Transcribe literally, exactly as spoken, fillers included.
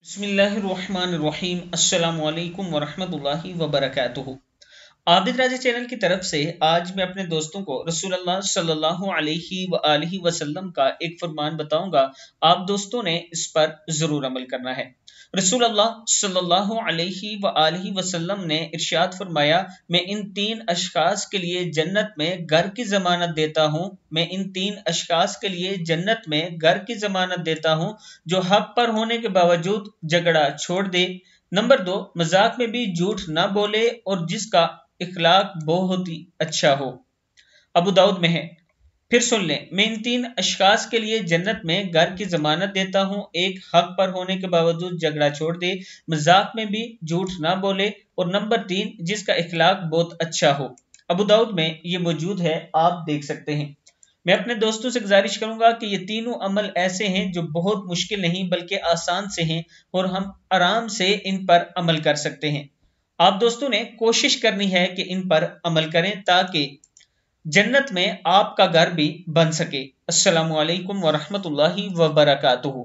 बिस्मिल्लाहिर्रहमानिर्रहीम अस्सलामु अलैकुम वरहमतुल्लाहि वबरकातुहू। आबिद राजा चैनल की तरफ से आज मैं अपने दोस्तों को रसूलुल्लाह सल्लल्लाहु अलैहि वआलिहि वसल्लम का एक फरमान बताऊंगा। आप दोस्तों ने इस पर जरूर अमल करना है। रसूलुल्लाह सल्लल्लाहु अलैहि वआलिहि वसल्लम ने इरशाद फरमाया, मैं इन तीन अशखास के लिए जन्नत में घर की जमानत देता हूँ मैं इन तीन अशखास के लिए जन्नत में घर की जमानत देता हूँ जो हक पर होने के बावजूद झगड़ा छोड़ दे। नंबर दो, मजाक में भी झूठ ना बोले और जिसका इखलाक बहुत ही अच्छा हो। अबू दाऊद में है। फिर सुन लें, मैं इन तीन अशखास के लिए जन्नत में घर की जमानत देता हूँ, एक हक पर होने के बावजूद झगड़ा छोड़ दे, मजाक में भी झूठ ना बोले, और नंबर तीन, जिसका इखलाक बहुत अच्छा हो। अबू दाऊद में ये मौजूद है, आप देख सकते हैं। मैं अपने दोस्तों से गुजारिश करूंगा कि ये तीनों अमल ऐसे हैं जो बहुत मुश्किल नहीं बल्कि आसान से हैं और हम आराम से इन पर अमल कर सकते हैं। आप दोस्तों ने कोशिश करनी है कि इन पर अमल करें ताकि जन्नत में आपका घर भी बन सके। अस्सलामु अलैकुम वरहमतुल्लाहि वबरकातुहू।